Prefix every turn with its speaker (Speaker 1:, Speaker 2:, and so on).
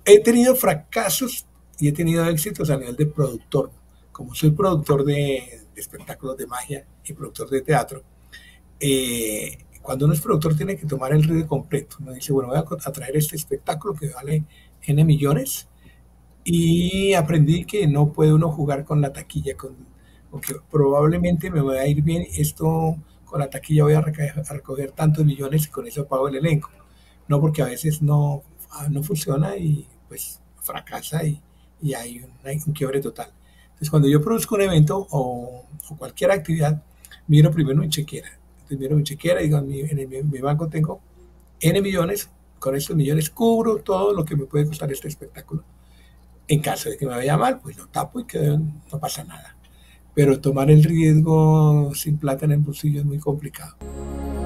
Speaker 1: he tenido fracasos y he tenido éxitos a nivel de productor. Como soy productor de espectáculos de magia y productor de teatro, cuando uno es productor tiene que tomar el riesgo completo. Uno dice, bueno, voy a traer este espectáculo que vale N millones y aprendí que no puede uno jugar con la taquilla, con que probablemente me va a ir bien, esto con la taquilla voy a recoger tantos millones y con eso pago el elenco. No, porque a veces no funciona y pues fracasa y hay un quiebre total. Entonces, cuando yo produzco un evento o cualquier actividad, miro primero mi chequera. Entonces, miro mi chequera y digo, mi banco tengo N millones, con estos millones cubro todo lo que me puede costar este espectáculo. En caso de que me vaya mal, pues lo tapo y que no pasa nada. Pero tomar el riesgo sin plata en el bolsillo es muy complicado.